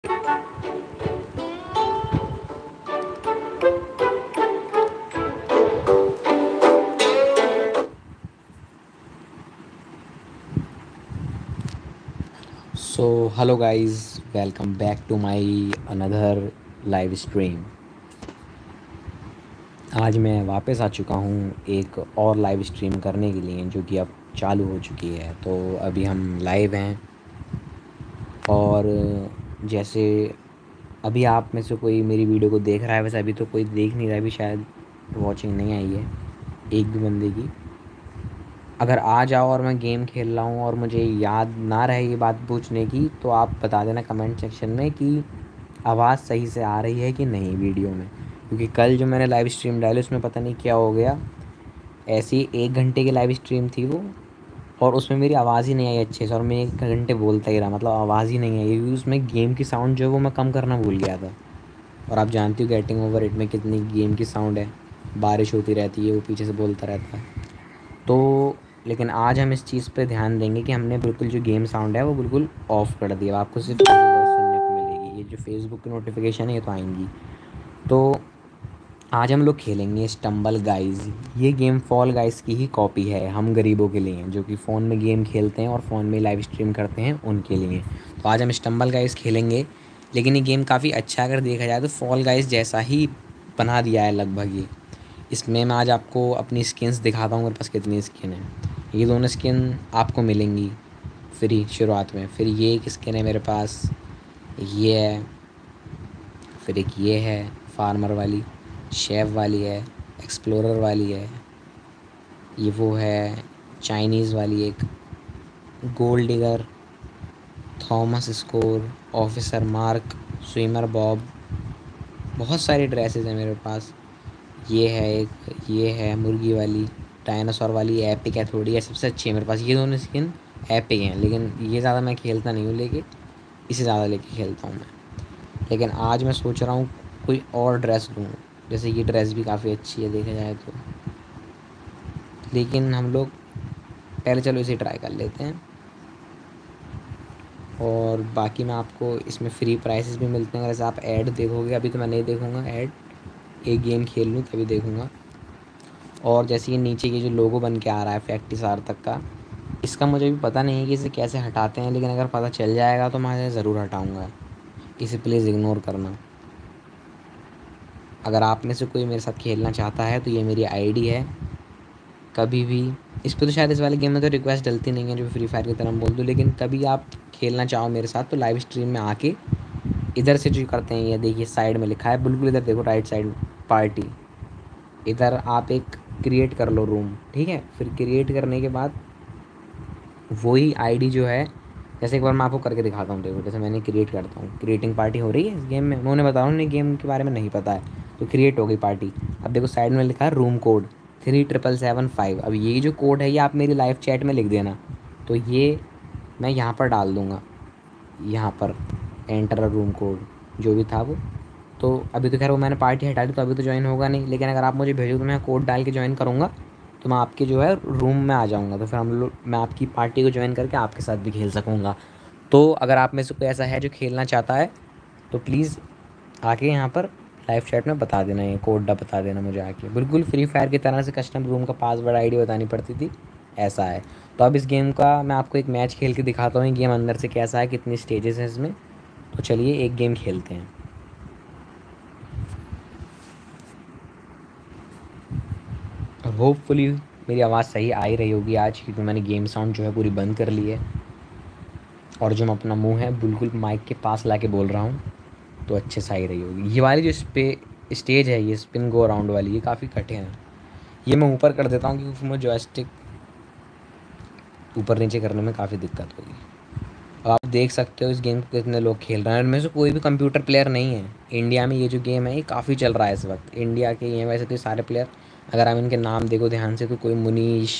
So, hello guys, welcome back to my another live stream। आज मैं वापस आ चुका हूँ एक और लाइव स्ट्रीम करने के लिए, जो कि अब चालू हो चुकी है। तो अभी हम लाइव हैं और जैसे अभी आप में से कोई मेरी वीडियो को देख रहा है, वैसे अभी तो कोई देख नहीं रहा है, अभी शायद वॉचिंग नहीं आई है एक भी बंदे की। अगर आ जाओ और मैं गेम खेल रहा हूँ और मुझे याद ना रहे ये बात पूछने की, तो आप बता देना कमेंट सेक्शन में कि आवाज़ सही से आ रही है कि नहीं वीडियो में। क्योंकि कल जो मैंने लाइव स्ट्रीम डाली उसमें पता नहीं क्या हो गया, ऐसी 1 घंटे की लाइव स्ट्रीम थी वो, और उसमें मेरी आवाज़ ही नहीं आई अच्छे से, और मैं 1 घंटे बोलता ही रहा, मतलब आवाज़ ही नहीं आई, क्योंकि उसमें गेम की साउंड जो है वो मैं कम करना भूल गया था। और आप जानती हो गेटिंग ओवर इट में कितनी गेम की साउंड है, बारिश होती रहती है, वो पीछे से बोलता रहता है। तो लेकिन आज हम इस चीज़ पे ध्यान देंगे कि हमने बिल्कुल जो गेम साउंड है वो बिल्कुल ऑफ़ कर दिया। आपको सिर्फ वॉइस सुनने को मिलेगी, ये जो फेसबुक की नोटिफिकेशन है ये तो आएंगी। तो आज हम लोग खेलेंगे स्टम्बल गाइज़। ये गेम फॉल गाइज़ की ही कॉपी है, हम गरीबों के लिए, जो कि फ़ोन में गेम खेलते हैं और फ़ोन में लाइव स्ट्रीम करते हैं उनके लिए। तो आज हम स्टम्बल गाइज़ खेलेंगे, लेकिन ये गेम काफ़ी अच्छा अगर देखा जाए तो फॉल गाइज़ जैसा ही बना दिया है लगभग ये। इसमें मैं आज आपको अपनी स्किन्स दिखाता हूँ, मेरे पास कितनी स्किन है। ये दोनों स्किन आपको मिलेंगी फ्री शुरुआत में। फिर ये एक स्किन है मेरे पास, ये है, फिर एक ये है फार्मर वाली, शेफ वाली है, एक्सप्लोरर वाली है, ये वो है चाइनीज़ वाली एक, gold digger, Thomas score, officer Mark, swimmer Bob, बहुत सारी ड्रेसेस हैं मेरे पास। ये है एक, ये है मुर्गी वाली, डायनासोर वाली एपिक है थोड़ी, है सबसे अच्छी है मेरे पास। ये दोनों स्किन एपिक हैं, लेकिन ये ज़्यादा मैं खेलता नहीं हूँ, लेके इसे ज़्यादा लेके खेलता हूँ मैं। लेकिन आज मैं सोच रहा हूँ कोई और ड्रेस लूँ, जैसे ये ड्रेस भी काफ़ी अच्छी है देखा जाए तो, लेकिन हम लोग पहले चलो इसे ट्राई कर लेते हैं। और बाकी मैं आपको इसमें फ्री प्राइसेस भी मिलते हैं, जैसे आप ऐड देखोगे, अभी तो मैं नहीं देखूँगा ऐड, एक गेम खेल लूँ तभी देखूँगा। और जैसे ये नीचे ये जो लोगो बन के आ रहा है फैक्ट्री आर तक का, इसका मुझे भी पता नहीं है कि इसे कैसे हटाते हैं, लेकिन अगर पता चल जाएगा तो मैं इसे ज़रूर हटाऊँगा। इसे प्लीज़ इग्नोर करना। अगर आप में से कोई मेरे साथ खेलना चाहता है तो ये मेरी आईडी है। कभी भी इस पर तो शायद इस वाले गेम में तो रिक्वेस्ट डलती नहीं है जो फ्री फायर की तरह बोल दूँ, लेकिन कभी आप खेलना चाहो मेरे साथ तो लाइव स्ट्रीम में आके इधर से जो करते हैं, ये देखिए साइड में लिखा है, बिल्कुल इधर देखो राइट साइड पार्टी, इधर आप एक क्रिएट कर लो रूम, ठीक है। फिर क्रिएट करने के बाद वही आईडी जो है, जैसे एक बार मैं आपको करके दिखाता हूँ, देखो जैसे मैंने क्रिएट करता हूँ, क्रिएटिंग पार्टी हो रही है इस गेम में, मैं उन्हें बता रहा हूँ नहीं गेम के बारे में नहीं पता है, तो क्रिएट हो गई पार्टी। अब देखो साइड में लिखा है रूम कोड 3775। अब ये जो कोड है ये आप मेरी लाइव चैट में लिख देना, तो ये मैं यहाँ पर डाल दूँगा, यहाँ पर एंटर रूम कोड जो भी था वो। तो अभी तो खैर वो मैंने पार्टी हटा दी, तो अभी तो ज्वाइन होगा नहीं, लेकिन अगर आप मुझे भेजो तो मैं कोड डाल के ज्वाइन करूँगा, तो मैं आपके जो है रूम में आ जाऊँगा, तो फिर हम लोग, मैं आपकी पार्टी को ज्वाइन करके आपके साथ भी खेल सकूँगा। तो अगर आप में से कोई ऐसा है जो खेलना चाहता है तो प्लीज़ आके यहाँ पर लाइव चैट में बता देना, ये कोड बता देना मुझे आके, बिल्कुल फ्री फायर की तरह से कस्टम रूम का पासवर्ड आईडी बतानी पड़ती थी, ऐसा है। तो अब इस गेम का मैं आपको एक मैच खेल के दिखाता हूँ, गेम अंदर से कैसा है, कितनी स्टेजेस हैं इसमें। तो चलिए एक गेम खेलते हैं। और होपफुली मेरी आवाज़ सही आ ही रही होगी आज, क्योंकि मैंने गेम साउंड जो है पूरी बंद कर ली है, और जो मैं अपना मुंह है बिल्कुल माइक के पास ला के बोल रहा हूँ, तो अच्छे से आ ही रही होगी। ये वाली जो स्टेज है, ये स्पिन गो अराउंड वाली, ये काफ़ी कठिन है। ये मैं ऊपर कर देता हूँ क्योंकि मुझे जॉयस्टिक ऊपर नीचे करने में काफ़ी दिक्कत होगी। अब आप देख सकते हो इस गेम को कितने लोग खेल रहे हैं, इनमें से कोई भी कंप्यूटर प्लेयर नहीं है। इंडिया में ये जो गेम है ये काफ़ी चल रहा है इस वक्त, इंडिया के ये वैसे तो सारे प्लेयर, अगर आप इनके नाम देखो ध्यान से तो कोई मुनीश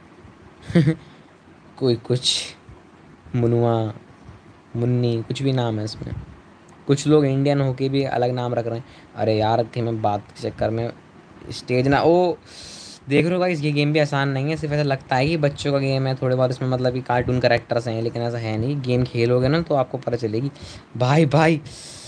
कोई कुछ मुनुआ, मुन्नी, कुछ भी नाम है इसमें। कुछ लोग इंडियन होके भी अलग नाम रख रहे हैं। अरे यार थे मैं बात के चक्कर में स्टेज ना, ओ देख रहे हो गाइस, ये गेम भी आसान नहीं है। सिर्फ ऐसा लगता है कि बच्चों का गेम है, थोड़े बहुत इसमें मतलब कि कार्टून कैरेक्टर्स हैं, लेकिन ऐसा है नहीं। गेम खेलोगे ना तो आपको पता चलेगी। भाई भाई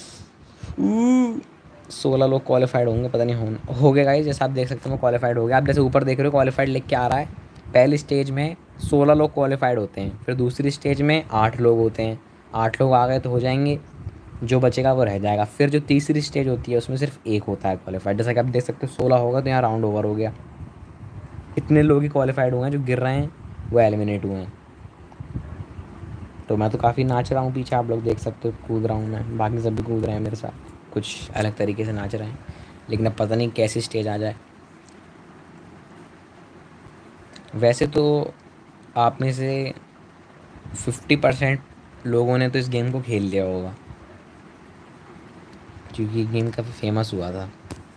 16 लोग क्वालिफाइड होंगे, पता नहीं हो गए गाइस। जैसे आप देख सकते हो मैं क्वालिफाइड हो गया। आप जैसे ऊपर देख रहे हो क्वालिफाइड लिख के आ रहा है। पहली स्टेज में 16 लोग क्वालिफाइड होते हैं, फिर दूसरी स्टेज में 8 लोग होते हैं। 8 लोग आ गए तो हो जाएंगे, जो बचेगा वो रह जाएगा। फिर जो तीसरी स्टेज होती है उसमें सिर्फ एक होता है क्वालिफाइड। जैसा कि आप देख सकते हो 16 होगा तो यहाँ राउंड ओवर हो गया। इतने लोग ही क्वालिफाइड हुए हैं, जो गिर रहे हैं वो एलिमिनेट हुए हैं। तो मैं तो काफ़ी नाच रहा हूँ पीछे, आप लोग देख सकते हो। कूद रहा हूँ मैं, बाकी सब भी कूद रहे हैं मेरे साथ, कुछ अलग तरीके से नाच रहे हैं। लेकिन अब पता नहीं कैसी स्टेज आ जाए। वैसे तो आप में से 50% लोगों ने तो इस गेम को खेल लिया होगा, क्योंकि ये गेम काफ़ी फेमस हुआ था।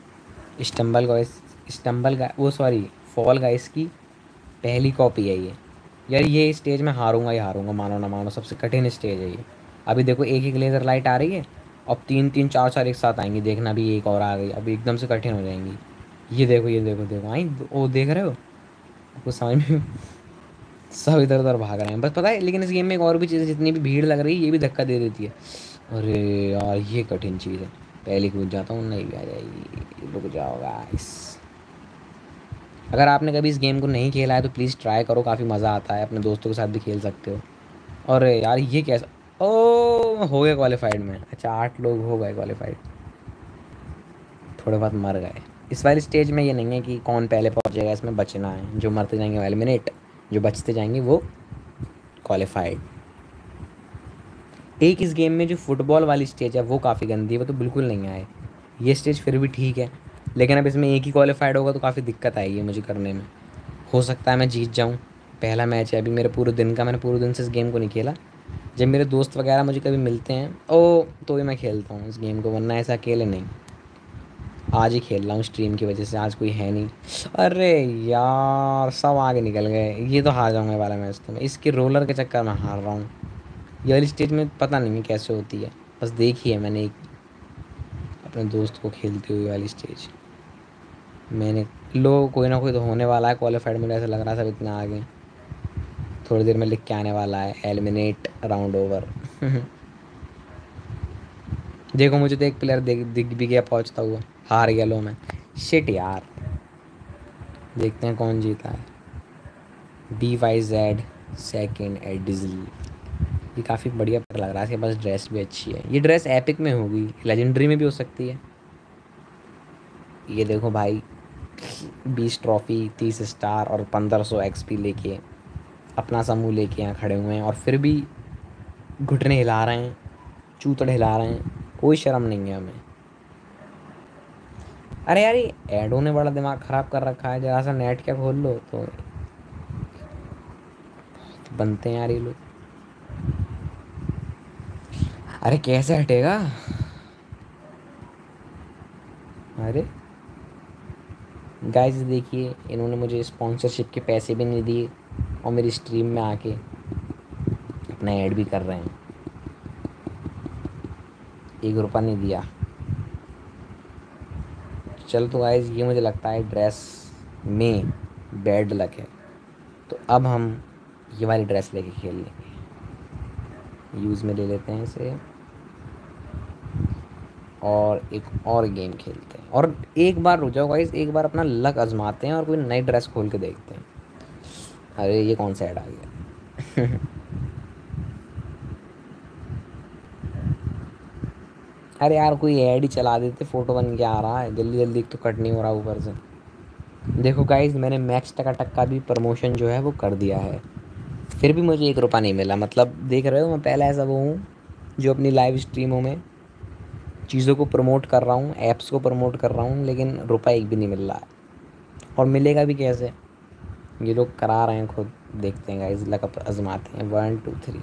स्टम्बल गा वो सॉरी फॉल गाइस की पहली कॉपी है ये। यार ये स्टेज में हारूंगा ही हारूंगा, मानो ना मानो, सबसे कठिन स्टेज है ये। अभी देखो एक एक लेज़र लाइट आ रही है, अब तीन तीन चार चार एक साथ आएंगी। देखना भी एक और आ गई, अभी एकदम से कठिन हो जाएंगी। ये देखो ये देखो देखो आई, वो देख रहे हो? कुछ समझ में सब इधर उधर भाग रहे हैं बस, पता है। लेकिन इस गेम में एक और भी चीज़ है, जितनी भी भीड़ लग रही है ये भी धक्का दे देती है। अरे यार ये कठिन चीज़ है। पहले कूद जाता हूँ, नहीं भी आ जाएगी। रुक जाओ गाइस। अगर आपने कभी इस गेम को नहीं खेला है तो प्लीज़ ट्राई करो, काफ़ी मज़ा आता है। अपने दोस्तों के साथ भी खेल सकते हो। और यार ये कैसा, ओ हो गए क्वालिफाइड में। अच्छा 8 लोग हो गए क्वालिफाइड, थोड़े बहुत मर गए। इस वाली स्टेज में ये नहीं है कि कौन पहले पहुंचेगा, इसमें बचना है। जो मरते जाएंगे वो एलिमिनेट, जो बचते जाएंगे वो क्वालिफाइड। एक इस गेम में जो फुटबॉल वाली स्टेज है वो काफ़ी गंदी है, वो तो बिल्कुल नहीं आए। ये स्टेज फिर भी ठीक है, लेकिन अब इसमें एक ही क्वालिफाइड होगा तो काफ़ी दिक्कत आएगी मुझे करने में। हो सकता है मैं जीत जाऊँ। पहला मैच है अभी मेरे पूरे दिन का, मैंने पूरे दिन से इस गेम को नहीं खेला। जब मेरे दोस्त वगैरह मुझे कभी मिलते हैं तो ही मैं खेलता हूँ इस गेम को, वरना ऐसा अकेले नहीं। आज ही खेल रहा हूँ स्ट्रीम की वजह से, आज कोई है नहीं। अरे यार सब आगे निकल गए, ये तो हार जाऊँगा वाला मैच तो मैं। इसके रोलर के चक्कर में हार रहा हूँ। ये वाली स्टेज में पता नहीं कैसे होती है, बस देखी है मैंने एक अपने दोस्त को खेलते हुए वाली स्टेज। मैंने लो कोई ना कोई तो होने वाला है क्वालिफाइड, मुझे ऐसा लग रहा है सब इतना आगे। थोड़ी देर में लिख के आने वाला है एलिमिनेट राउंड ओवर। देखो मुझे तो एक प्लेयर दिख भी गया पहुंचता हुआ, हार गया लो मैं। शिट यार, देखते हैं कौन जीता है। BYZ सेकेंड एडिजल, ये काफ़ी बढ़िया लग रहा है। इसके पास ड्रेस भी अच्छी है, ये ड्रेस एपिक में होगी, लेजेंडरी में भी हो सकती है। ये देखो भाई 20 ट्रॉफी, 30 स्टार और 1500 XP लेके अपना समूह लेके यहाँ खड़े हुए हैं, और फिर भी घुटने हिला रहे हैं, चूतड़ हिला रहे हैं, कोई शर्म नहीं है हमें। अरे यार ये एडो ने बड़ा दिमाग ख़राब कर रखा है, जरा सा नेट क्या खोल लो तो बनते हैं यार ये लोग। अरे कैसे हटेगा? अरे गाइस देखिए, इन्होंने मुझे स्पॉन्सरशिप के पैसे भी नहीं दिए और मेरी स्ट्रीम में आके अपना ऐड भी कर रहे हैं। 1 रुपया नहीं दिया। चल तो गाइस ये मुझे लगता है ड्रेस में बैड लक है, तो अब हम ये वाली ड्रेस लेके खेल लेंगे। यूज़ में ले लेते हैं इसे और एक और गेम खेलते हैं। और एक बार रुक जाओ गाइस, एक बार अपना लक आजमाते हैं और कोई नई ड्रेस खोल के देखते हैं। अरे ये कौन सा ऐड आ गया? अरे यार कोई ऐड ही चला देते, फ़ोटो बन के आ रहा है जल्दी जल्दी, एक तो कट नहीं हो रहा ऊपर से। देखो गाइस मैंने मैक्स टका का भी प्रमोशन जो है वो कर दिया है, फिर भी मुझे 1 रुपया नहीं मिला। मतलब देख रहे हो, मैं पहला ऐसा वो हूँ जो अपनी लाइव स्ट्रीमों में चीज़ों को प्रमोट कर रहा हूँ, ऐप्स को प्रमोट कर रहा हूँ, लेकिन रुपया एक भी नहीं मिल रहा है। और मिलेगा भी कैसे? ये लोग करा रहे हैं खुद, देखते हैं गाइस, लक आजमाते हैं। 1 2 3।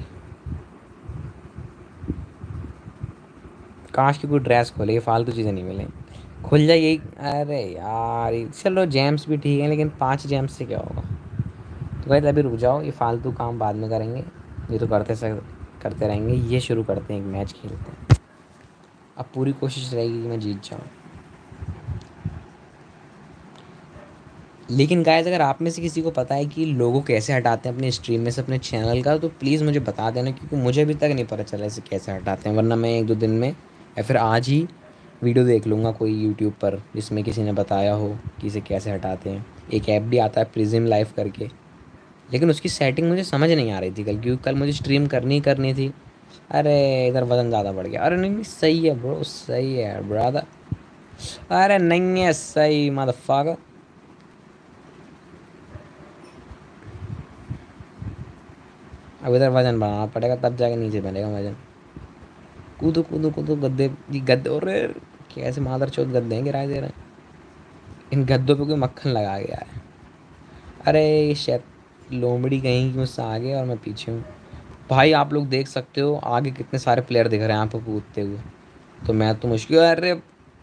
काश की कोई ड्रेस खोले, ये फालतू चीज़ें नहीं मिले, खुल जाए यही। अरे यार चलो जेम्स भी ठीक है, लेकिन 5 जेम्स से क्या होगा? तो गाइस अभी रुक जाओ, ये फालतू काम बाद में करेंगे, ये तो करते रहेंगे। ये शुरू करते हैं, एक मैच खेलते हैं। अब पूरी कोशिश रहेगी कि मैं जीत जाऊँ। लेकिन गाइस अगर आप में से किसी को पता है कि लोगो कैसे हटाते हैं अपने स्ट्रीम में से अपने चैनल का, तो प्लीज़ मुझे बता देना, क्योंकि मुझे अभी तक नहीं पता चला इसे कैसे हटाते हैं। वरना मैं 1-2 दिन में या फिर आज ही वीडियो देख लूँगा कोई यूट्यूब पर जिसमें किसी ने बताया हो कि इसे कैसे हटाते हैं। एक ऐप भी आता है प्रिज्म लाइव करके, लेकिन उसकी सेटिंग मुझे समझ नहीं आ रही थी कल, क्योंकि कल मुझे स्ट्रीम करनी ही करनी थी। अरे इधर वज़न ज़्यादा बढ़ गया। अरे नहीं नहीं, सही है ब्रो, सही है ब्रदर। अरे नहीं है सही मदरफाकर। अब इधर वजन बढ़ाना पड़ेगा तब जाके नीचे बनेगा वजन। कूदो कूदो कूदो गद्दे, ये गद्दे और कैसे मादर चौथ गद्दे हैं किराए दे रहे हैं। इन गद्दों पे कोई मक्खन लगा गया है। अरे ये शायद लोमड़ी कहीं की मुझसे आगे और मैं पीछे हूँ। भाई आप लोग देख सकते हो आगे कितने सारे प्लेयर दिख रहे हैं यहाँ पे कूदते हुए। तो मैं तो मुश्किल, अरे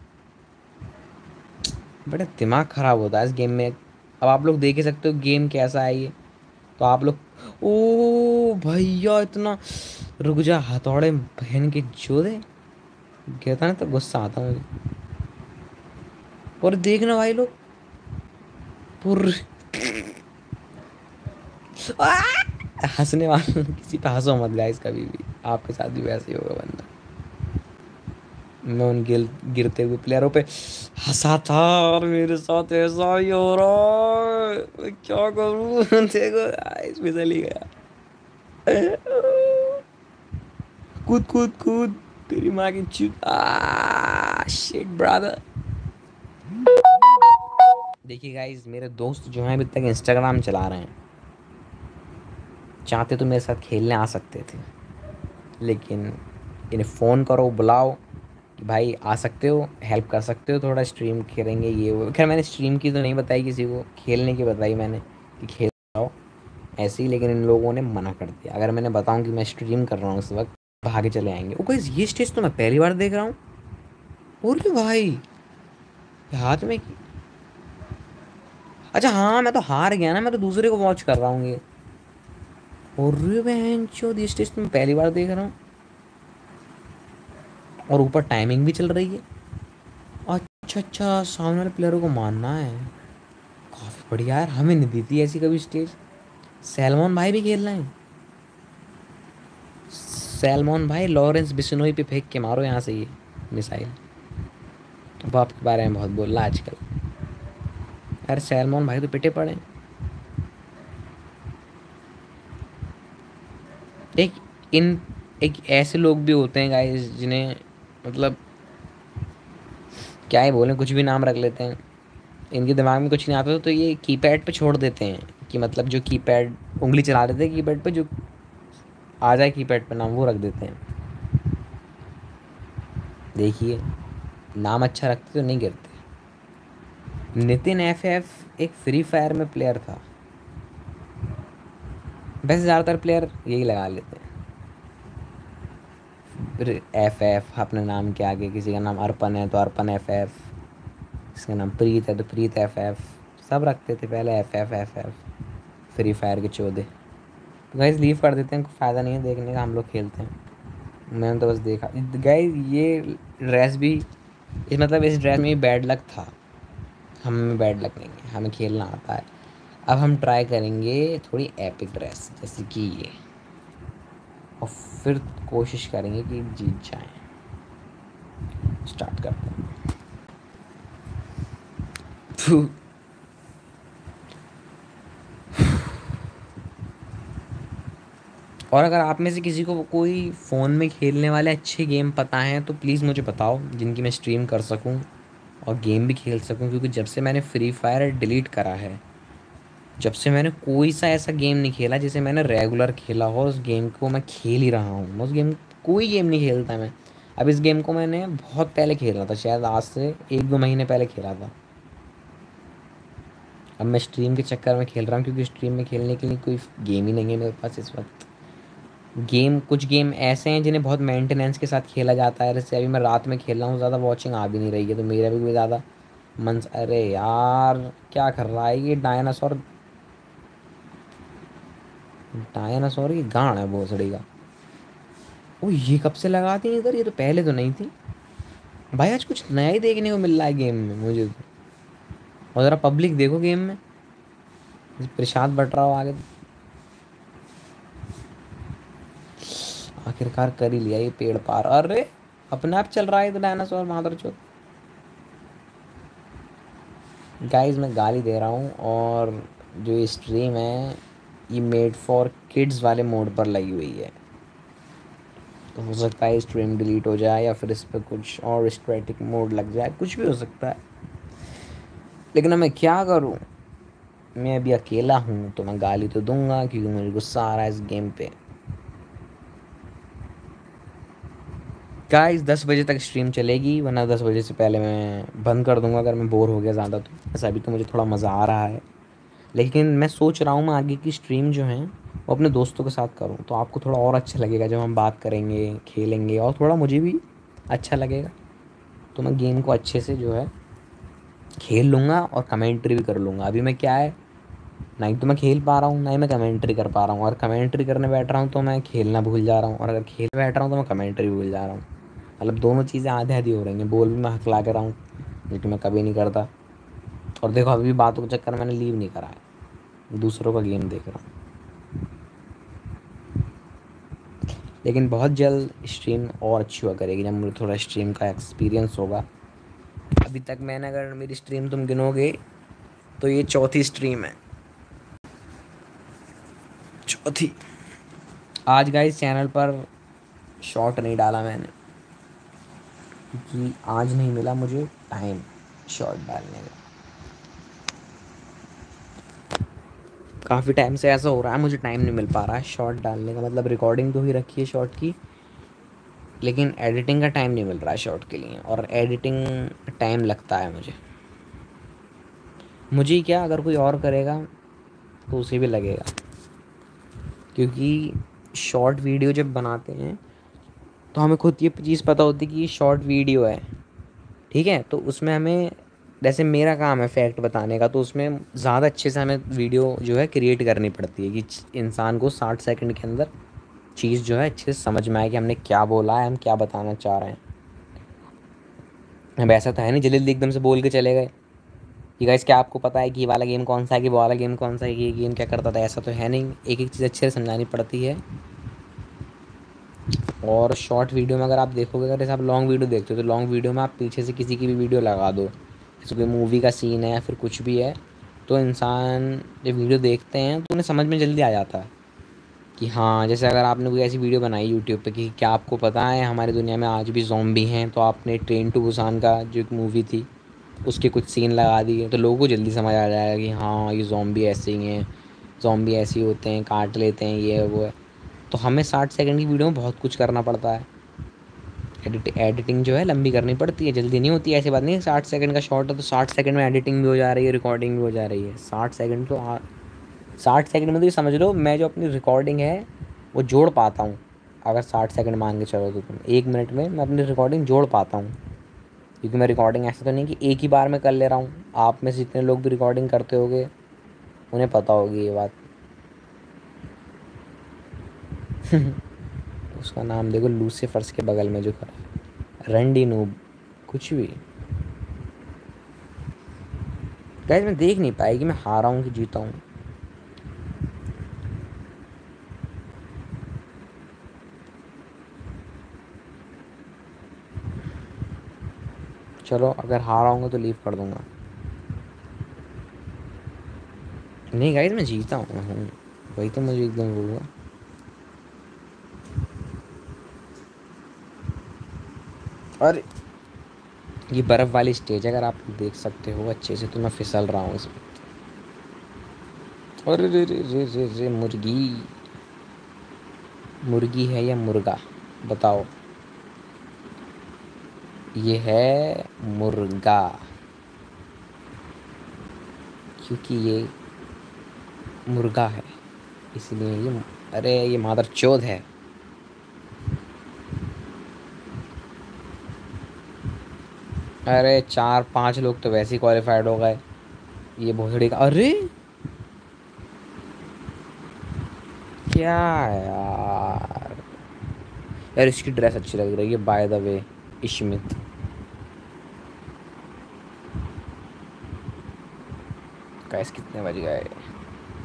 बड़ा दिमाग ख़राब होता है इस गेम में। अब आप लोग देख ही सकते हो गेम कैसा है ये। तो आप लोग, ओ भैया इतना, रुक जा हथौड़े बहन के जोधे, कहता ना तो गुस्सा आता मुझे। और देखना भाई लोग पुर आ! हंसने वाला किसी पे हंसो मत गाइस कभी भी, आपके साथ भी वैसे ही होगा वरना। मैं उन गिरते हुए प्लेयरों पे हंसा था और मेरे साथ ऐसा ही हो रहा है, मैं क्या करूं देखो इसमें चली गया। कूद कूद कूद, तेरी माँ की चूत, शिट ब्रदर। देखिए गाइस मेरे दोस्त जो हैं अभी तक इंस्टाग्राम चला रहे हैं, चाहते तो मेरे साथ खेलने आ सकते थे, लेकिन इन्हें फ़ोन करो बुलाओ कि भाई आ सकते हो, हेल्प कर सकते हो, थोड़ा स्ट्रीम खेलेंगे ये वो। खैर मैंने स्ट्रीम की तो नहीं बताई किसी को, खेलने की बताई मैंने कि खेल आओ ऐसे ही। लेकिन इन लोगों ने मना कर दिया। अगर मैंने बताऊं कि मैं स्ट्रीम कर रहा हूँ इस वक्त, भागे चले आएंगे। ओ गाइस ये स्टेज तो मैं पहली बार देख रहा हूँ। और क्यों भाई, ये हाथ में अच्छा हाँ मैं तो हार गया ना, मैं तो दूसरे को वॉच कर रहा हूँ ये। और बहन चोद ये स्टेज तो मैं पहली बार देख रहा हूँ। और ऊपर टाइमिंग भी चल रही है। अच्छा अच्छा, सामने वाले प्लेयरों को मारना है। काफ़ी बढ़िया यार, हमें नहीं दी थी ऐसी कभी स्टेज। सैलमॉन भाई भी खेल रहे हैं। सैलमॉन भाई लॉरेंस बिश्नोई पे फेंक के मारो यहाँ से ये मिसाइल। अब आपके बारे में बहुत बोल रहा आजकल। यार सैलमॉन भाई तो पिटे पड़े। एक इन एक ऐसे लोग भी होते हैं गाइस जिन्हें मतलब क्या ही बोलें, कुछ भी नाम रख लेते हैं। इनके दिमाग में कुछ नहीं आता तो ये कीपैड पे छोड़ देते हैं कि मतलब जो कीपैड उंगली चला देते हैं कीपैड पे, जो आ जाए कीपैड पे नाम वो रख देते हैं। देखिए नाम अच्छा रखते तो नहीं गिरते। नितिन एफ एक फ्री फायर में प्लेयर था। वैसे ज़्यादातर प्लेयर यही लगा लेते हैं एफ अपने नाम के आगे। किसी का नाम अर्पण है तो अर्पण एफ, किसी का नाम प्रीत है तो प्रीत एफ, सब रखते थे पहले एफ। फ्री फायर के चौदह। तो गाइस लीव कर देते हैं, कोई फ़ायदा नहीं है देखने का, हम लोग खेलते हैं। मैंने तो बस देखा गाइस ये ड्रेस भी, इस मतलब इस ड्रेस में भी बैड लक था। हम में बैड लक नहीं है, हमें खेलना आता है। अब हम ट्राई करेंगे थोड़ी एपिक ड्रेस जैसे कि ये, और फिर कोशिश करेंगे कि जीत जाएं। स्टार्ट करते हैं। और अगर आप में से किसी को कोई फ़ोन में खेलने वाले अच्छे गेम पता हैं तो प्लीज़ मुझे बताओ, जिनकी मैं स्ट्रीम कर सकूं और गेम भी खेल सकूं। क्योंकि जब से मैंने फ्री फायर डिलीट करा है, जब से मैंने कोई सा ऐसा गेम नहीं खेला जिसे मैंने रेगुलर खेला हो, उस गेम को मैं खेल ही रहा हूँ। मैं उस गेम कोई गेम नहीं खेलता मैं। अब इस गेम को मैंने बहुत पहले खेला था, शायद आज से 1-2 महीने पहले खेला था। अब मैं स्ट्रीम के चक्कर में खेल रहा हूँ, क्योंकि स्ट्रीम में खेलने के लिए कोई गेम ही नहीं है मेरे पास इस वक्त। गेम कुछ गेम ऐसे हैं जिन्हें बहुत मेंटेनेंस के साथ खेला जाता है। जैसे अभी मैं रात में खेल रहा हूँ, ज़्यादा वॉचिंग आ भी नहीं रही है, तो मेरा भी कोई ज़्यादा मन। अरे यार क्या कर रहा है ये डायनासोर, डायनासोर की गांड है भोसड़ी का। ओ ये कब से लगा दी इधर, ये तो पहले तो नहीं थी। भाई आज कुछ नया ही देखने को मिल रहा है गेम में मुझे तो। और ज़रा पब्लिक देखो गेम में, प्रसाद बट रहा हो आगे। आखिरकार कर ही लिया ये पेड़ पार। अरे अपने आप चल रहा है तो डायनासोर मादर चो। गाइस मैं गाली दे रहा हूँ, और जो ये स्ट्रीम है ये मेड फॉर किड्स वाले मोड पर लगी हुई है। तो हो सकता है स्ट्रीम डिलीट हो जाए या फिर इस पर कुछ और स्ट्रेटिक मोड लग जाए, कुछ भी हो सकता है। लेकिन अब मैं क्या करूँ, मैं अभी अकेला हूँ तो मैं गाली तो दूंगा क्योंकि मुझे गुस्सा आ रहा है इस गेम पे। गाइस 10 बजे तक स्ट्रीम चलेगी, वरना 10 बजे से पहले मैं बंद कर दूंगा अगर मैं बोर हो गया ज़्यादा तो। बस अभी तो मुझे थोड़ा मज़ा आ रहा है, लेकिन मैं सोच रहा हूँ मैं आगे की स्ट्रीम जो है वो अपने दोस्तों के साथ करूँ, तो आपको थोड़ा और अच्छा लगेगा जब हम बात करेंगे खेलेंगे, और थोड़ा मुझे भी अच्छा लगेगा। तो मैं गेम को अच्छे से जो है खेल लूँगा और कमेंट्री भी कर लूँगा। अभी मैं क्या है, ना ही तो मैं खेल पा रहा हूँ ना ही मैं कमेंट्री कर पा रहा हूँ, और कमेंट्री करने बैठ रहा हूँ तो मैं खेलना भूल जा रहा हूँ, और अगर खेल बैठ रहा हूँ तो मैं कमेंट्री भूल जा रहा हूँ। मतलब दोनों चीज़ें आधे आधी हो रही हैं। बोल भी मैं हकला के रहा हूँ, लेकिन मैं कभी नहीं करता। और देखो अभी भी बातों के चक्कर में मैंने लीव नहीं करा है, दूसरों का गेम देख रहा हूँ। लेकिन बहुत जल्द स्ट्रीम और अच्छी हुआ करेगी जब मुझे थोड़ा स्ट्रीम का एक्सपीरियंस होगा। अभी तक मैंने, अगर मेरी स्ट्रीम तुम गिनोगे तो ये चौथी स्ट्रीम है, चौथी। आज गाइस चैनल पर शॉर्ट नहीं डाला मैंने क्योंकि आज नहीं मिला मुझे टाइम शॉर्ट डालने का। काफ़ी टाइम से ऐसा हो रहा है, मुझे टाइम नहीं मिल पा रहा है शॉर्ट डालने का। मतलब रिकॉर्डिंग तो ही रखी है शॉर्ट की, लेकिन एडिटिंग का टाइम नहीं मिल रहा है शॉर्ट के लिए, और एडिटिंग टाइम लगता है मुझे क्या, अगर कोई और करेगा तो उसे भी लगेगा, क्योंकि शॉर्ट वीडियो जब बनाते हैं तो हमें खुद ये चीज़ पता होती है कि ये शॉर्ट वीडियो है, ठीक है। तो उसमें हमें, जैसे मेरा काम है फैक्ट बताने का, तो उसमें ज़्यादा अच्छे से हमें वीडियो जो है क्रिएट करनी पड़ती है कि इंसान को 60 सेकंड के अंदर चीज़ जो है अच्छे से समझ में आए कि हमने क्या बोला है, हम क्या बताना चाह रहे हैं। अब ऐसा तो है नहीं जल्दी जल्दी एकदम से बोल के चले गए कि गाइस क्या आपको पता है कि ये वाला गेम कौन सा है, कि वो वाला गेम कौन सा है, कि ये गेम क्या करता था। ऐसा तो है नहीं, एक एक चीज़ अच्छे से समझानी पड़ती है। और शॉर्ट वीडियो में अगर आप देखोगे, अगर जैसे आप लॉन्ग वीडियो देखते हो तो लॉन्ग वीडियो में आप पीछे से किसी की भी वीडियो लगा दो, जैसे कोई मूवी का सीन है या फिर कुछ भी है, तो इंसान जब वीडियो देखते हैं तो उन्हें समझ में जल्दी आ जाता है कि हाँ, जैसे अगर आपने कोई ऐसी वीडियो बनाई यूट्यूब पे कि क्या आपको पता है हमारी दुनिया में आज भी ज़ॉम्बी हैं, तो आपने ट्रेन टू बुसान का जो एक मूवी थी उसके कुछ सीन लगा दिए, तो लोगों को जल्दी समझ आ जाएगा कि हाँ ये ज़ॉम्बी ऐसे ही हैं, ज़ॉम्बी ऐसे ही होते हैं, काट लेते हैं, ये है वो है। तो हमें 60 सेकंड की वीडियो में बहुत कुछ करना पड़ता है। एडिटिंग जो है लंबी करनी पड़ती है, जल्दी नहीं होती है। ऐसी बात नहीं है 60 सेकंड का शॉर्ट है तो 60 सेकंड में एडिटिंग भी हो जा रही है, रिकॉर्डिंग भी हो जा रही है। 60 सेकंड तो 60 सेकंड में तो ये समझ लो मैं जो अपनी रिकॉर्डिंग है वो जोड़ पाता हूँ। अगर 60 सेकंड मान के चलो तो तुम 1 मिनट में मैं अपनी रिकॉर्डिंग जोड़ पाता हूँ, क्योंकि मैं रिकॉर्डिंग ऐसा तो नहीं कि एक ही बार में कर ले रहा हूँ। आप में से जितने लोग भी रिकॉर्डिंग करते होगे उन्हें पता होगी ये बात। उसका नाम देखो, लूसीफर्स के बगल में जो खड़ा है, रंडी नूब कुछ भी। गाइस मैं देख नहीं पाया कि मैं हारा हूँ कि जीता हूँ। चलो अगर हारा हूँगा तो लीव कर दूंगा। नहीं गाइस मैं जीता हूँ, वही तो मुझे एकदम वो हुआ। और ये बर्फ़ वाली स्टेज अगर आप देख सकते हो अच्छे से, तो मैं फिसल रहा हूँ इसमें। अरे रे रे रे रे रे, मुर्गी, मुर्गी है या मुर्गा बताओ। ये है मुर्गा, क्योंकि ये मुर्गा है इसलिए ये। अरे ये मादर चोद है। अरे 4-5 लोग तो वैसे ही क्वालिफाइड हो गए। ये भोसड़ी का, अरे क्या यार। यार इसकी ड्रेस अच्छी लग रही है by the way, Ishmit. Guys कितने बज गए?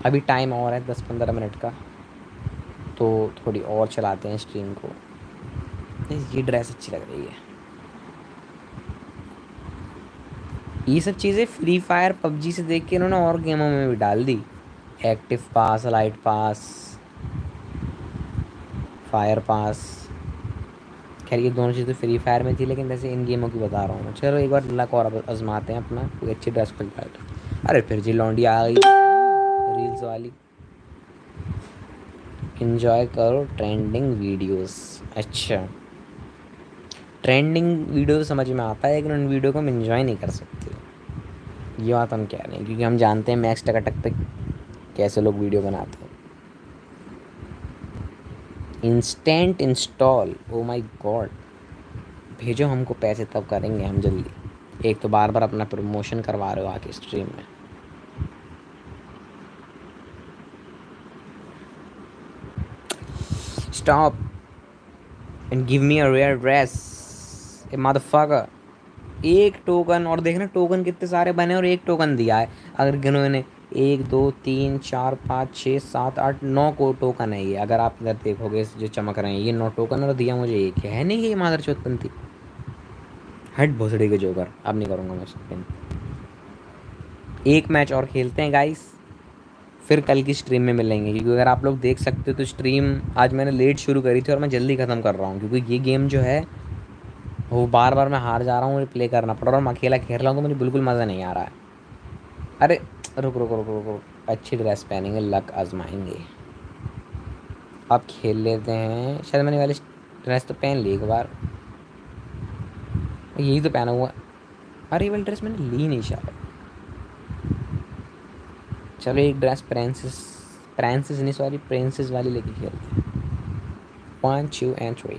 अभी टाइम और है 10-15 मिनट का, तो थोड़ी और चलाते हैं स्ट्रीम को। ये ड्रेस अच्छी लग रही है। ये सब चीज़ें फ्री फायर पबजी से देख के इन्होंने और गेमों में भी डाल दी। Active pass, light pass, fire pass. खैर ये दोनों चीज़ें फ्री फायर में थी, लेकिन जैसे इन गेमों की बता रहा हूँ मैं। चलो एक बार लक और आजमाते हैं अपना, कोई अच्छी ड्रेस खुल जाए तो। अरे फिर जी लौंडी आ गई रील्स वाली। इंजॉय करो ट्रेंडिंग वीडियोस। अच्छा, ट्रेंडिंग वीडियो तो समझ में आता है, लेकिन उन वीडियो को हम इंजॉय नहीं कर सकते। ये बात हम कह रहे हैं, क्योंकि हम जानते हैं मैक्स टकाटक पे कैसे लोग वीडियो बनाते हैं। Instant install, oh my god. भेजो हमको पैसे, तब करेंगे हम जल्दी। एक तो बार बार अपना प्रमोशन करवा रहे हो आके स्ट्रीम में। Stop and give me a rare dress, a motherfucker. एक टोकन, और देखना टोकन कितने सारे बने और एक टोकन दिया है। अगर गिनो इन्हें, 1 2 3 4 5 6 7 8 9 को टोकन है ये। अगर आप इधर देखोगे जो चमक रहे हैं, ये 9 टोकन और दिया मुझे एक है नहीं। ये मादर चौथपंथी हट भोसड़ी के जोकर। अब नहीं करूँगा मैं स्पिन। एक मैच और खेलते हैं गाइस, फिर कल की स्ट्रीम में मिलेंगे। क्योंकि अगर आप लोग देख सकते हो तो स्ट्रीम आज मैंने लेट शुरू करी थी और मैं जल्दी ख़त्म कर रहा हूँ, क्योंकि ये गेम जो है वो बार बार मैं हार जा रहा हूँ, मुझे प्ले करना पड़ रहा है, और मैं अकेला खेल रहा हूँ तो मुझे बिल्कुल मज़ा नहीं आ रहा है। अरे रुक रुक रुक रुक रुक। अच्छी ड्रेस पहनेंगे, लक आजमाएंगे। अब खेल लेते हैं। शायद मैंने वाली ड्रेस तो पहन ली एक बार, यही तो पहना हुआ। अरे ये वाली ड्रेस मैंने ली नहीं शायद। चलो एक ड्रेस प्रिंसेस, प्रिंसेस नहीं सॉरी प्रिंसेस वाली लेके खेलते हैं। 1 2 and 3।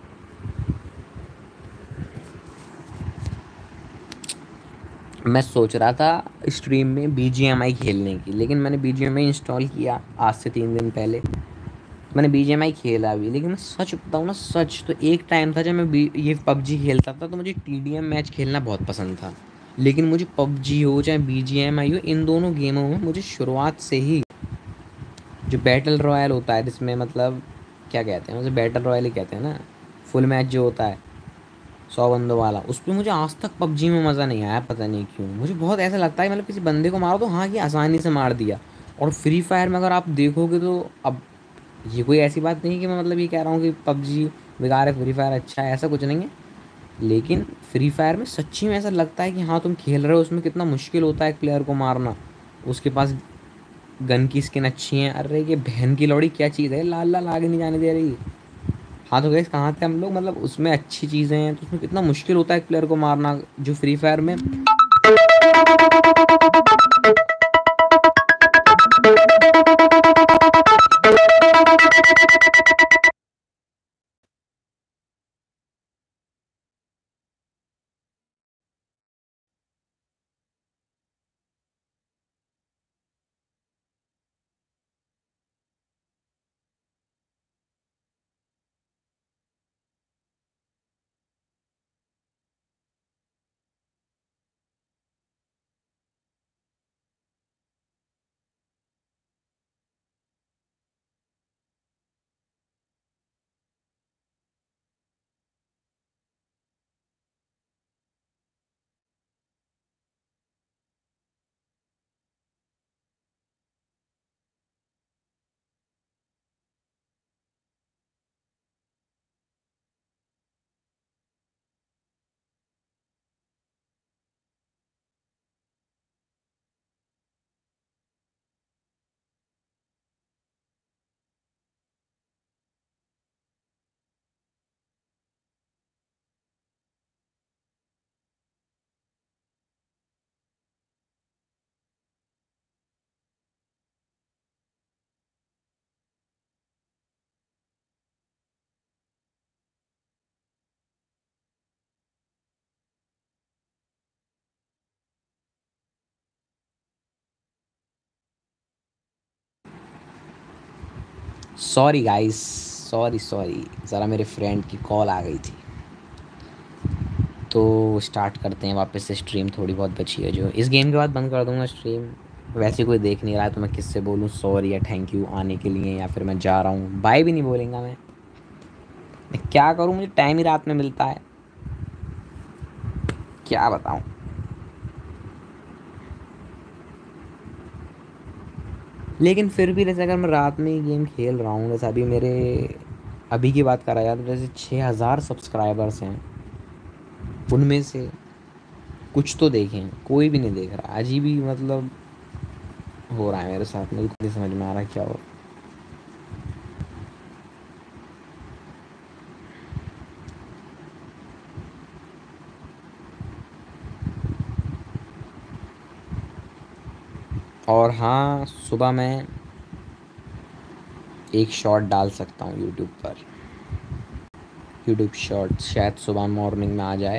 मैं सोच रहा था स्ट्रीम में BGMI खेलने की, लेकिन मैंने BGMI इंस्टॉल किया आज से 3 दिन पहले। मैंने BGMI खेला भी, लेकिन मैं सच बताऊँ ना, सच तो एक टाइम था जब मैं ये पबजी खेलता था तो मुझे TDM मैच खेलना बहुत पसंद था। लेकिन मुझे पबजी हो चाहे BGMI हो, इन दोनों गेमों में मुझे शुरुआत से ही जो बैटल रॉयल होता है, जिसमें मतलब क्या कहते हैं उसे, बैटल रॉयल ही कहते हैं ना, फुल मैच जो होता है 100 बंदों वाला, उस पर मुझे आज तक पबजी में मज़ा नहीं आया। पता नहीं क्यों, मुझे बहुत ऐसा लगता है मतलब किसी बंदे को मारो तो हाँ कि आसानी से मार दिया। और फ्री फायर में अगर आप देखोगे तो, अब ये कोई ऐसी बात नहीं कि मैं मतलब ये कह रहा हूँ कि पबजी बेकार है फ्री फायर अच्छा है, ऐसा कुछ नहीं है। लेकिन फ्री फायर में सच्ची में ऐसा लगता है कि हाँ तुम खेल रहे हो, उसमें कितना मुश्किल होता है एक प्लेयर को मारना। उसके पास गन की स्किन अच्छी है। अरे ये बहन की लौड़ी क्या चीज़ है, लाल लाल आगे नहीं जाने दे रही। हाँ तो गैस कहाँ थे हम लोग, मतलब उसमें अच्छी चीज़ें हैं तो उसमें कितना मुश्किल होता है एक प्लेयर को मारना, जो फ्री फायर में। सॉरी गाइस, सॉरी सॉरी, ज़रा मेरे फ्रेंड की कॉल आ गई थी। तो स्टार्ट करते हैं वापस से स्ट्रीम, थोड़ी बहुत बची है जो। इस गेम के बाद बंद कर दूंगा स्ट्रीम। वैसे कोई देख नहीं रहा है तो मैं किससे बोलूँ सॉरी या थैंक यू आने के लिए, या फिर मैं जा रहा हूँ, बाय भी नहीं बोलेंगा मैं क्या करूँ, मुझे टाइम ही रात में मिलता है, क्या बताऊँ। लेकिन फिर भी जैसे अगर मैं रात में गेम खेल रहा हूँ, जैसे अभी मेरे अभी की बात करा जाए तो जैसे 6,000 सब्सक्राइबर्स हैं, उनमें से कुछ तो देखें, कोई भी नहीं देख रहा, अजीब ही मतलब हो रहा है मेरे साथ, मुझे खुद नहीं समझ में आ रहा क्या हो। और हाँ, सुबह मैं एक शॉर्ट डाल सकता हूँ यूट्यूब पर, यूट्यूब शॉर्ट शायद सुबह मॉर्निंग में आ जाए,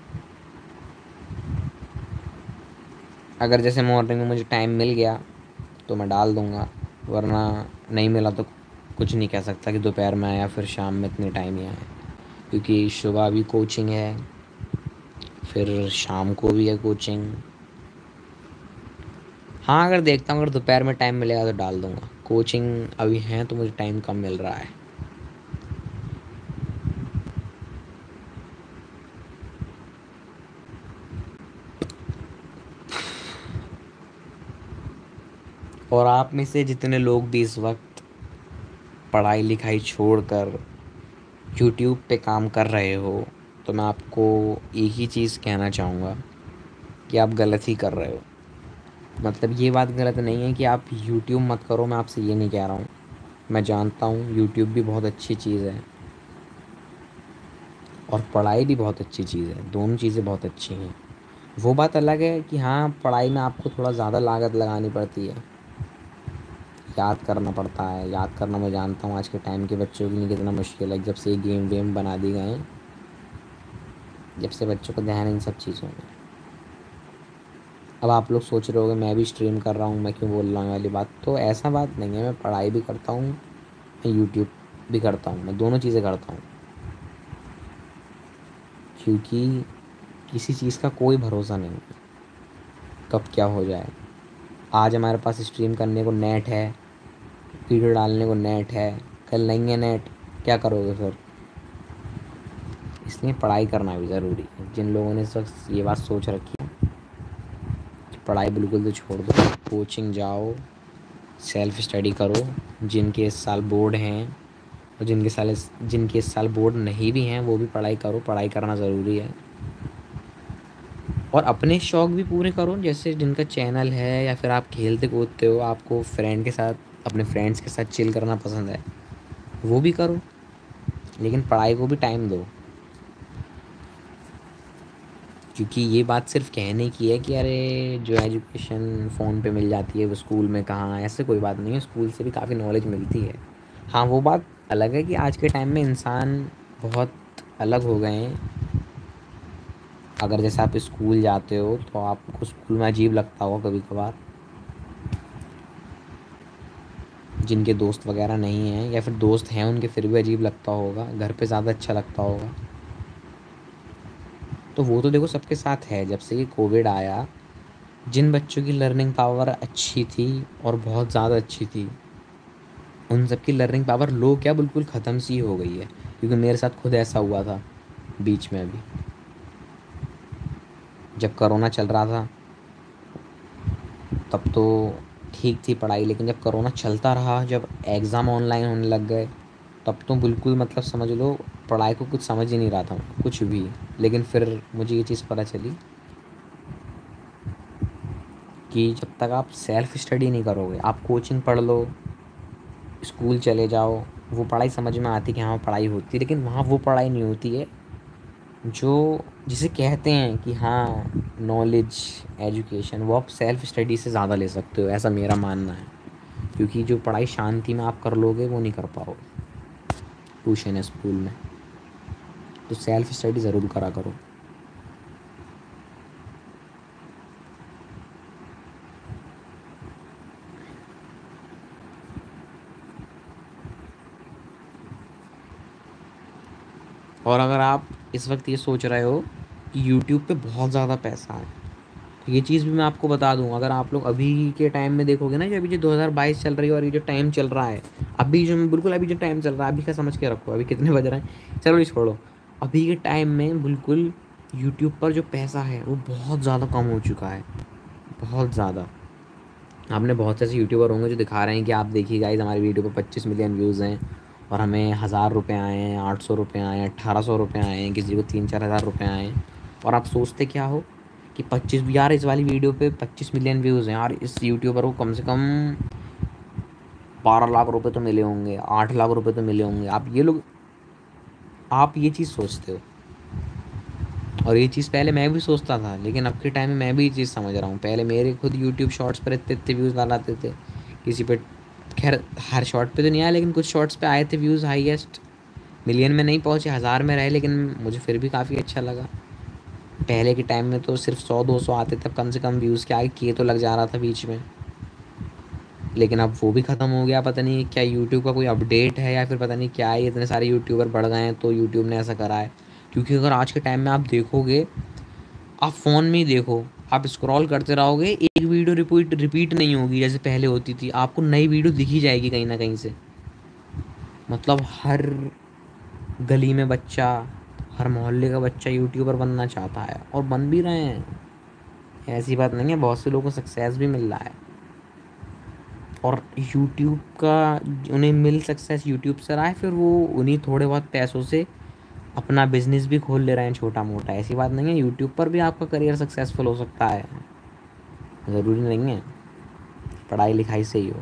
अगर जैसे मॉर्निंग में मुझे टाइम मिल गया तो मैं डाल दूँगा, वरना नहीं मिला तो कुछ नहीं कह सकता कि दोपहर में आया फिर शाम में इतने टाइम ही आया, क्योंकि सुबह भी कोचिंग है, फिर शाम को भी है कोचिंग। हाँ, अगर देखता हूँ अगर दोपहर में टाइम मिलेगा तो डाल दूँगा, कोचिंग अभी है तो मुझे टाइम कम मिल रहा है। और आप में से जितने लोग भी इस वक्त पढ़ाई लिखाई छोड़कर यूट्यूब पे काम कर रहे हो, तो मैं आपको एक ही चीज़ कहना चाहूँगा कि आप गलत ही कर रहे हो। मतलब ये बात गलत नहीं है कि आप यूट्यूब मत करो, मैं आपसे ये नहीं कह रहा हूँ, मैं जानता हूँ यूट्यूब भी बहुत अच्छी चीज़ है और पढ़ाई भी बहुत अच्छी चीज़ है, दोनों चीज़ें बहुत अच्छी हैं। वो बात अलग है कि हाँ, पढ़ाई में आपको थोड़ा ज़्यादा लागत लगानी पड़ती है, याद करना पड़ता है, याद करना मैं जानता हूँ आज के टाइम के बच्चों के लिए कितना मुश्किल है, जब से ये गेम वेम बना दी गए हैं, जब से बच्चों को ध्यान इन सब चीज़ों में। अब आप लोग सोच रहे होगे मैं भी स्ट्रीम कर रहा हूँ, मैं क्यों बोल रहा हूँ वाली बात, तो ऐसा बात नहीं है, मैं पढ़ाई भी करता हूँ, मैं यूट्यूब भी करता हूँ, मैं दोनों चीज़ें करता हूँ, क्योंकि किसी चीज़ का कोई भरोसा नहीं है, कब क्या हो जाए। आज हमारे पास स्ट्रीम करने को नेट है, वीडियो डालने को नेट है, कल नहीं है नेट, क्या करोगे फिर। इसलिए पढ़ाई करना भी ज़रूरी है। जिन लोगों ने इस वक्त ये बात सोच रखी है कि पढ़ाई बिल्कुल तो छोड़ दो, कोचिंग जाओ, सेल्फ स्टडी करो, जिनके इस साल बोर्ड हैं और जिनके इस साल बोर्ड नहीं भी हैं वो भी पढ़ाई करो, पढ़ाई करना ज़रूरी है। और अपने शौक़ भी पूरे करो, जैसे जिनका चैनल है या फिर आप खेलते कूदते हो, आपको फ्रेंड के साथ अपने फ्रेंड्स के साथ चिल करना पसंद है, वो भी करो, लेकिन पढ़ाई को भी टाइम दो। क्योंकि ये बात सिर्फ कहने की है कि अरे जो एजुकेशन फ़ोन पे मिल जाती है वो स्कूल में कहाँ, ऐसे कोई बात नहीं है, स्कूल से भी काफ़ी नॉलेज मिलती है। हाँ, वो बात अलग है कि आज के टाइम में इंसान बहुत अलग हो गए हैं। अगर जैसे आप स्कूल जाते हो तो आपको स्कूल में अजीब लगता होगा कभी कभार, जिनके दोस्त वगैरह नहीं हैं या फिर दोस्त हैं उनके फिर भी अजीब लगता होगा, घर पे ज़्यादा अच्छा लगता होगा। तो वो तो देखो सबके साथ है, जब से ये कोविड आया, जिन बच्चों की लर्निंग पावर अच्छी थी और बहुत ज़्यादा अच्छी थी, उन सब की लर्निंग पावर लो क्या बिल्कुल ख़त्म सी हो गई है। क्योंकि मेरे साथ खुद ऐसा हुआ था बीच में, अभी जब कोरोना चल रहा था तब तो ठीक थी पढ़ाई, लेकिन जब कोरोना चलता रहा, जब एग्ज़ाम ऑनलाइन होने लग गए, तब तो बिल्कुल मतलब समझ लो पढ़ाई को कुछ समझ ही नहीं रहा था कुछ भी। लेकिन फिर मुझे ये चीज़ पता चली कि जब तक आप सेल्फ स्टडी नहीं करोगे, आप कोचिंग पढ़ लो, स्कूल चले जाओ, वो पढ़ाई समझ में आती कि हाँ पढ़ाई होती है, लेकिन वहाँ वो पढ़ाई नहीं होती है जो जिसे कहते हैं कि हाँ नॉलेज, एजुकेशन, वो आप सेल्फ स्टडी से ज़्यादा ले सकते हो, ऐसा मेरा मानना है। क्योंकि जो पढ़ाई शांति में आप कर लोगे वो नहीं कर पाओगे ट्यूशन है स्कूल में, तो सेल्फ स्टडी ज़रूर करा करो। और अगर आप इस वक्त ये सोच रहे हो कि यूट्यूब पे बहुत ज़्यादा पैसा है, तो ये चीज़ भी मैं आपको बता दूँ, अगर आप लोग अभी के टाइम में देखोगे ना, जो अभी जो 2022 चल रही है और ये जो टाइम चल रहा है, अभी जो बिल्कुल अभी जो टाइम चल रहा है, अभी का समझ के रखो, अभी कितने बज रहे हैं, चलो ये छोड़ो। अभी के टाइम में बिल्कुल यूट्यूब पर जो पैसा है वो बहुत ज़्यादा कम हो चुका है, बहुत ज़्यादा। आपने बहुत से ऐसे यूट्यूबर होंगे जो दिखा रहे हैं कि आप देखिए गाइस हमारी वीडियो पर 25 मिलियन व्यूज़ हैं और हमें 1000 रुपये आए हैं, 800 रुपये आए हैं, 1800 रुपये आए हैं, किसी को 3-4 हज़ार रुपये आए हैं। और आप सोचते क्या हो कि 25, यार इस वाली वीडियो पे 25 मिलियन व्यूज़ हैं यार, इस यूट्यूबर को कम से कम 12 लाख रुपये तो मिले होंगे, 8 लाख रुपये तो मिले होंगे। आप ये चीज़ सोचते हो, और ये चीज़ पहले मैं भी सोचता था, लेकिन अब के टाइम में मैं भी ये चीज़ समझ रहा हूँ। पहले मेरे खुद यूट्यूब शॉर्ट्स पर इतने इतने व्यूज़ लाते थे, किसी पे, खैर हर शॉर्ट पे तो नहीं आया, लेकिन कुछ शॉर्ट्स पे आए थे व्यूज़, हाईएस्ट मिलियन में नहीं पहुँचे, 1000 में रहे, लेकिन मुझे फिर भी काफ़ी अच्छा लगा। पहले के टाइम में तो सिर्फ 100-200 आते, तब कम से कम व्यूज़ के आगे किए तो लग जा रहा था बीच में, लेकिन अब वो भी ख़त्म हो गया। पता नहीं क्या यूट्यूब का कोई अपडेट है या फिर पता नहीं क्या है, इतने सारे यूट्यूबर बढ़ गए हैं तो यूट्यूब ने ऐसा करा है। क्योंकि अगर आज के टाइम में आप देखोगे, आप फ़ोन में ही देखो, आप स्क्रॉल करते रहोगे, एक वीडियो रिपीट रिपीट नहीं होगी जैसे पहले होती थी, आपको नई वीडियो दिख ही जाएगी कहीं ना कहीं से। मतलब हर गली में बच्चा, हर मोहल्ले का बच्चा यूट्यूबर बनना चाहता है और बन भी रहे हैं, ऐसी बात नहीं है, बहुत से लोगों को सक्सेस भी मिल रहा है। और यूट्यूब का उन्हें मिल सक्सेस यूट्यूब से रहा है, फिर वो उन्हीं थोड़े बहुत पैसों से अपना बिजनेस भी खोल ले रहे हैं छोटा मोटा। ऐसी बात नहीं है, यूट्यूब पर भी आपका करियर सक्सेसफुल हो सकता है, ज़रूरी नहीं है पढ़ाई लिखाई से ही हो।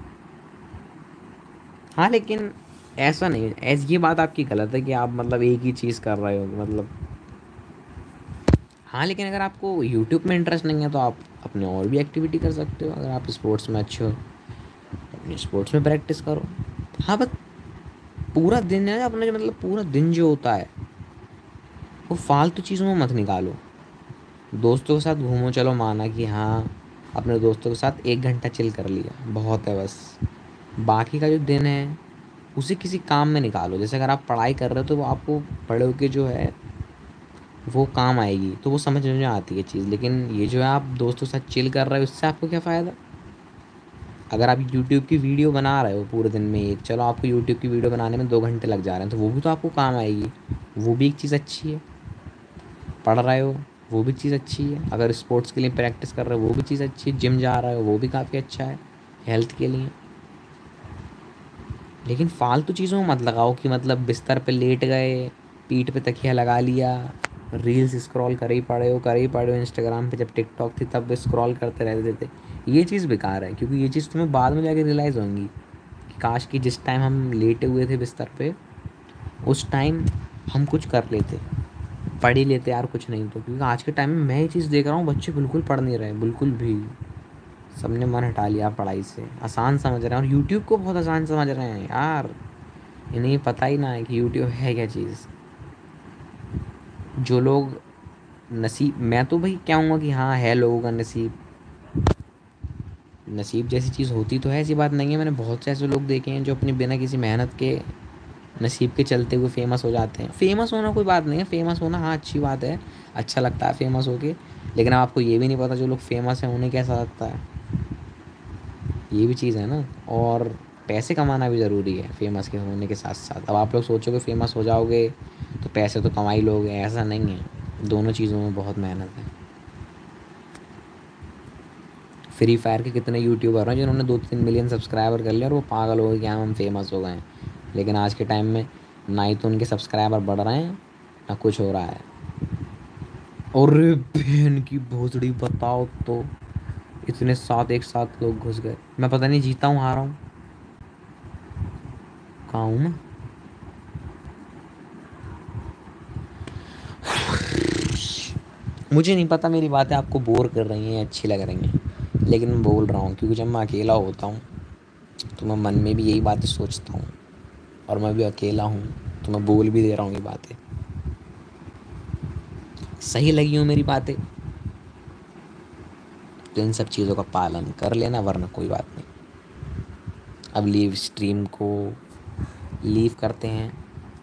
हाँ लेकिन ऐसा नहीं है, ऐसी ये बात आपकी गलत है कि आप मतलब एक ही चीज़ कर रहे हो मतलब। हाँ लेकिन अगर आपको यूट्यूब में इंटरेस्ट नहीं है तो आप अपने और भी एक्टिविटी कर सकते हो। अगर आप स्पोर्ट्स में अच्छे हो, अपनी स्पोर्ट्स में प्रैक्टिस करो। हाँ बस पूरा दिन है अपना, जो मतलब पूरा दिन जो होता है वो फालतू चीज़ों में मत निकालो। दोस्तों के साथ घूमो, चलो माना कि हाँ अपने दोस्तों के साथ 1 घंटा चिल कर लिया, बहुत है बस। बाकी का जो दिन है उसे किसी काम में निकालो। जैसे अगर आप पढ़ाई कर रहे हो तो वो आपको पढ़ के जो है वो काम आएगी, तो वो समझ में आती है चीज़। लेकिन ये जो है आप दोस्तों के साथ चिल कर रहे हो, इससे आपको क्या फ़ायदा। अगर आप यूट्यूब की वीडियो बना रहे हो पूरे दिन में एक, चलो आपको यूट्यूब की वीडियो बनाने में 2 घंटे लग जा रहे हैं, तो वो भी तो आपको काम आएगी, वो भी एक चीज़ अच्छी है। पढ़ रहे हो वो भी चीज़ अच्छी है, अगर स्पोर्ट्स के लिए प्रैक्टिस कर रहे हो वो भी चीज़ अच्छी है, जिम जा रहे हो वो भी काफ़ी अच्छा है हेल्थ के लिए। लेकिन फालतू चीज़ों में मत लगाओ कि मतलब बिस्तर पे लेट गए, पीठ पे तकिया लगा लिया, रील्स स्क्रॉल कर ही पड़े हो। इंस्टाग्राम पे जब टिकटॉक थी तब स्क्रॉल करते रहते थे। ये चीज़ बेकार है, क्योंकि ये चीज़ तुम्हें बाद में जाके रियलाइज़ होंगी कि काश कि जिस टाइम हम लेटे हुए थे बिस्तर पे, उस टाइम हम कुछ कर लेते, पढ़ ही लेते यार कुछ नहीं तो। क्योंकि आज के टाइम में मैं ये चीज़ देख रहा हूँ, बच्चे बिल्कुल पढ़ नहीं रहे, बिल्कुल भी। सबने मन हटा लिया पढ़ाई से, आसान समझ रहे हैं, और यूट्यूब को बहुत आसान समझ रहे हैं यार। इन्हें पता ही ना है कि यूट्यूब है क्या चीज़। जो लोग नसीब, मैं तो भाई कहूँगा कि हाँ है लोगों का नसीब, नसीब जैसी चीज़ होती तो है, ऐसी बात नहीं है। मैंने बहुत से ऐसे लोग देखे हैं जो अपनी बिना किसी मेहनत के, नसीब के चलते हुए फेमस हो जाते हैं। फेमस होना कोई बात नहीं है, फेमस होना हाँ अच्छी बात है, अच्छा लगता है फेमस होके। लेकिन आपको ये भी नहीं पता जो लोग फेमस हैं उन्हें कैसा लगता है, ये भी चीज़ है ना। और पैसे कमाना भी ज़रूरी है फेमस के होने के साथ साथ। अब आप लोग सोचोगे फेमस हो जाओगे तो पैसे तो कमा ही लोगे, ऐसा नहीं है, दोनों चीज़ों में बहुत मेहनत है। फ्री फायर के कितने यूट्यूबर हैं जिन्होंने 2-3 मिलियन सब्सक्राइबर कर लिया और वो पागल हो गए कि हाँ हम फेमस हो गए हैं। लेकिन आज के टाइम में ना ही तो उनके सब्सक्राइबर बढ़ रहे हैं ना कुछ हो रहा है। और बहन की भोसड़ी बताओ तो, इतने साथ एक साथ लोग घुस गए, मैं पता नहीं जीता हूँ हारा हूँ, कहाँ हूँ मैं। मुझे नहीं पता मेरी बातें आपको बोर कर रही हैं अच्छी लग रही हैं, लेकिन मैं बोल रहा हूँ क्योंकि जब मैं अकेला होता हूँ तो मैं मन में भी यही बातें सोचता हूँ, और मैं भी अकेला हूँ तो मैं बोल भी दे रहा हूँ ये बातें। सही लगी हो मेरी बातें तो इन सब चीज़ों का पालन कर लेना, वरना कोई बात नहीं। अब लीव स्ट्रीम को लीव करते हैं,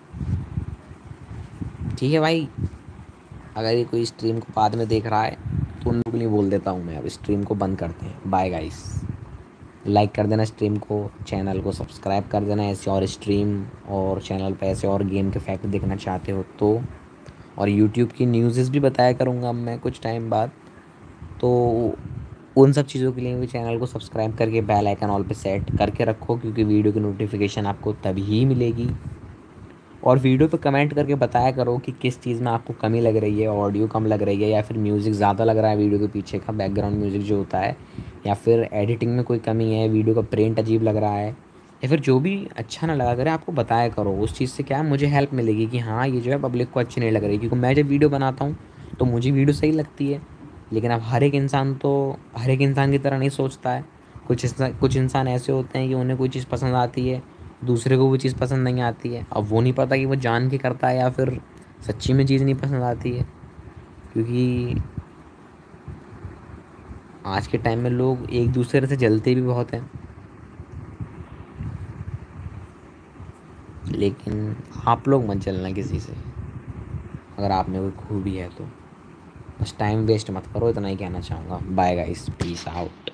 ठीक है भाई। अगर ये कोई स्ट्रीम को बाद में देख रहा है तो उन लोगों के लिए बोल देता हूँ मैं, अब स्ट्रीम को बंद करते हैं। Bye guys. लाइक कर देना स्ट्रीम को, चैनल को सब्सक्राइब कर देना ऐसे और स्ट्रीम और चैनल पे ऐसे और गेम के फैक्ट देखना चाहते हो तो। और यूट्यूब की न्यूज़ भी बताया करूँगा अब मैं कुछ टाइम बाद। तो उन सब चीज़ों के लिए भी चैनल को सब्सक्राइब करके बेल आइकन ऑल पे सेट करके रखो, क्योंकि वीडियो की नोटिफिकेशन आपको तभी ही मिलेगी। और वीडियो पे कमेंट करके बताया करो कि किस चीज़ में आपको कमी लग रही है, ऑडियो कम लग रही है, या फिर म्यूज़िक ज़्यादा लग रहा है वीडियो के पीछे का बैकग्राउंड म्यूज़िक जो होता है, या फिर एडिटिंग में कोई कमी है, वीडियो का प्रिंट अजीब लग रहा है, या फिर जो भी अच्छा ना लगा करे आपको बताया करो। उस चीज़ से क्या है, मुझे हेल्प मिलेगी कि हाँ ये जो है पब्लिक को अच्छी नहीं लग रही। क्योंकि मैं जब वीडियो बनाता हूँ तो मुझे वीडियो सही लगती है, लेकिन अब हर एक इंसान की तरह नहीं सोचता है। कुछ इंसान ऐसे होते हैं कि उन्हें कोई चीज़ पसंद आती है, दूसरे को वो चीज़ पसंद नहीं आती है। अब वो नहीं पता कि वो जान के करता है या फिर सच्ची में चीज़ नहीं पसंद आती है। क्योंकि आज के टाइम में लोग एक दूसरे से जलते भी बहुत हैं, लेकिन आप लोग मत जलना किसी से, अगर आप में कोई खूबी है तो। बस टाइम वेस्ट मत करो, इतना ही कहना चाहूँगा। Bye guys, peace out.